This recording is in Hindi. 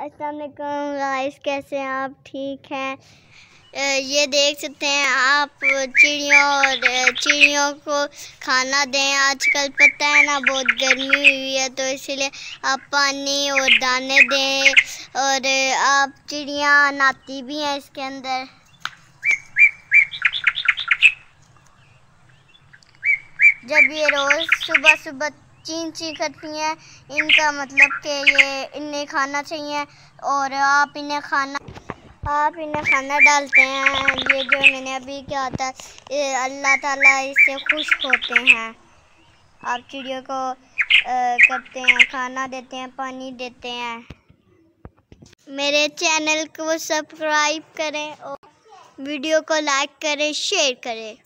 अस्सलाम वालेकुम गाइस, कैसे हैं आप? ठीक हैं? ये देख सकते हैं आप चिड़ियों को खाना दें। आजकल पता है ना, बहुत गर्मी हुई है, तो इसीलिए आप पानी और दाने दें। और आप चिड़ियाँ नहाती भी हैं इसके अंदर। जब ये रोज़ सुबह सुबह चीं चीं करती हैं, इनका मतलब कि ये इन्हें खाना चाहिए। और आप इन्हें खाना डालते हैं। ये जो मैंने अभी क्या था, ये अल्लाह ताला इससे खुश होते हैं। आप चिड़ियों को करते हैं, खाना देते हैं, पानी देते हैं। मेरे चैनल को सब्सक्राइब करें और वीडियो को लाइक करें, शेयर करें।